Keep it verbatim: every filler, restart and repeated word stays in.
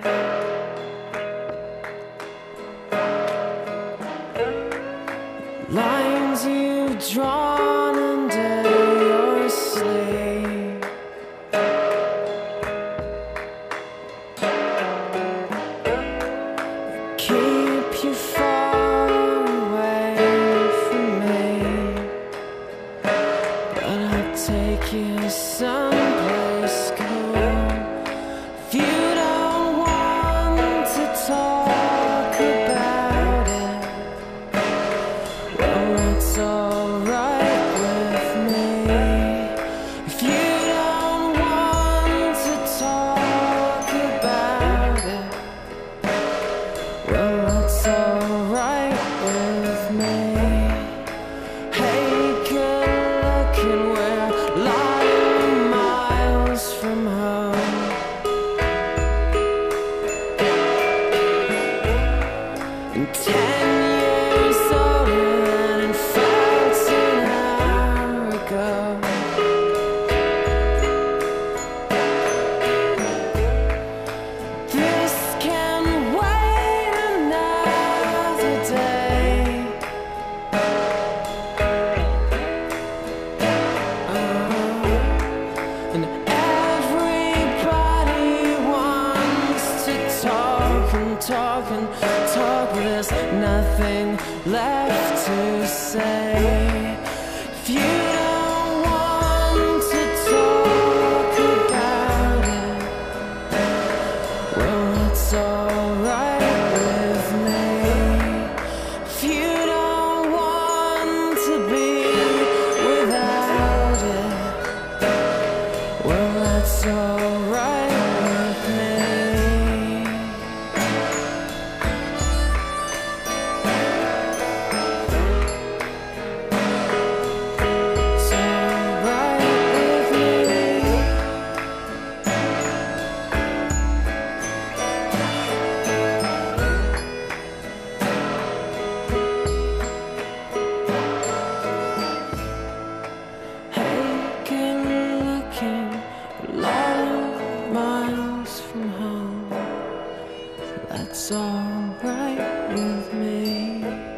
Lines you've drawn under your sleeve, keep you far away from me, but I'll take you someplace cool. If you don't want to talk about it, well, that's alright with me. If you don't want to talk about it, well, that's alright with me. Hey, good looking, we're a lot of miles from home. And ten years older than it felt an hour ago. This can wait another day. Oh, and everybody wants to talk and talk and talk. There's nothing left to say. If you don't want to talk about it, well, that's alright with me. If you don't want to be without it, well, that's alright with me. It's alright with me. Hey, good looking, a lot of miles from home. That's alright with me.